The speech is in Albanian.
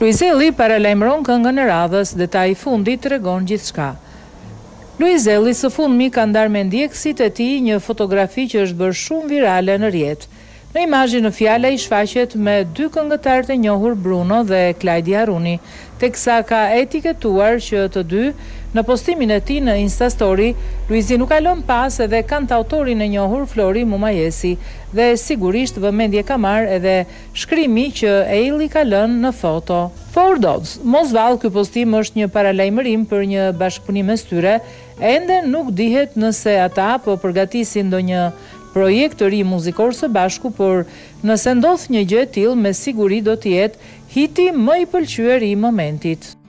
Luizelli paralajmëron këngën e radhës, detaji i fundit tregon gjithçka. Luizelli së fundmi ka ndarë me ndjekësit e tij një fotografi që është bërë shumë virale në rrjet. Në imazhin në fjala i shfaqet me dy këngëtarët e njohur Bruno dhe Klajdi Haruni, teksa ka etiketuar që të dy në postimin e tij në Instastory, Luizi nuk ka lënë pas edhe kantautorin e njohur Flori Mumajesi dhe sigurisht vëmendje ka marrë edhe shkrimi që Eili ka lënë në foto. For Dogs, mos vallë, ky postim është një paralajmërim për një bashkëpunim mes tyre, ende nuk dihet nëse ata po përgatisin ndonjë projekt të ri muzikor së bashku, por nëse ndodh një gjë e tillë, me siguri do të jetë hiti më i pëlqyer i momentit.